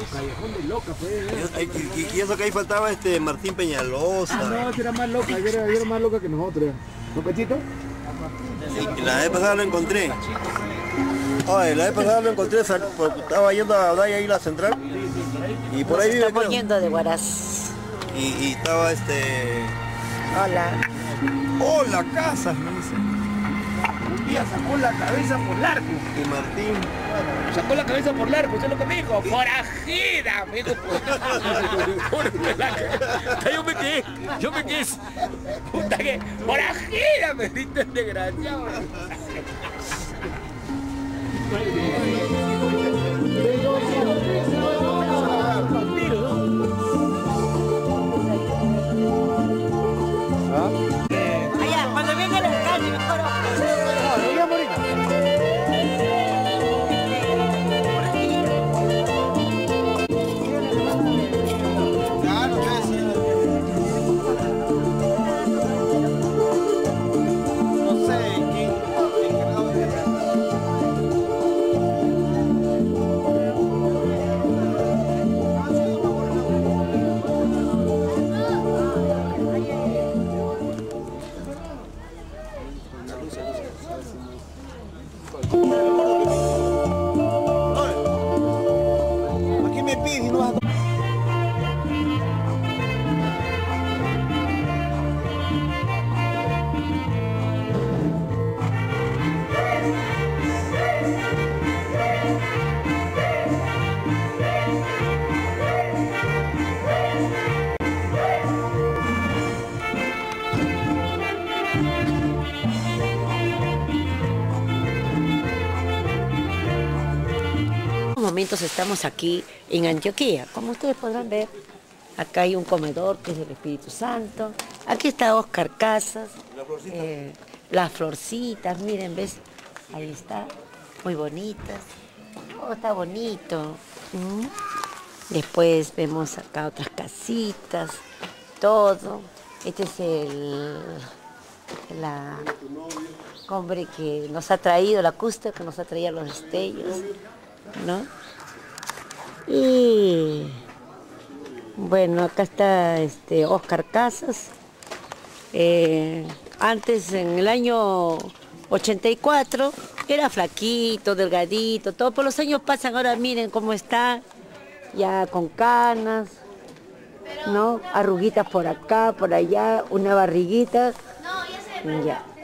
Callejón de Loca, pues. Y eso que ahí faltaba Martín Peñalosa. No, era más loca, era más loca que nosotros. ¿No, Pechito? Y la vez pasada lo encontré. Ay, la vez pasada lo encontré, estaba yendo a Odaya ahí a la central. Y por ahí vive, estamos creo. yendo de Huaraz. Y estaba Hola. ¡Oh, la casa! Me dice. Un día sacó la cabeza por largo. Y Martín. Sacó la cabeza por largo, ¿usted lo que me dijo? ¡Forajida! Me dijo. Yo me quedé. Puta que. ¡Forajida! Me dice el desgraciado. Allá, cuando venga el alcalde, mejor. Aquí me pides y no vas a... Momentos estamos aquí en Antioquia, como ustedes podrán ver. Acá hay un comedor que es del Espíritu Santo. Aquí está Oscar Casas, las florcitas, miren, ¿ves? Ahí está, muy bonitas. Oh, está bonito. Después vemos acá otras casitas, todo. Este es el hombre que nos ha traído, la custa que nos ha traído los destellos, ¿no? Y bueno, acá está Oscar Casas. Antes, en el año 84, era flaquito, delgadito, todo. Por los años pasan, ahora miren cómo está, ya con canas, ¿no? Arruguitas por acá, por allá, una barriguita. Ya.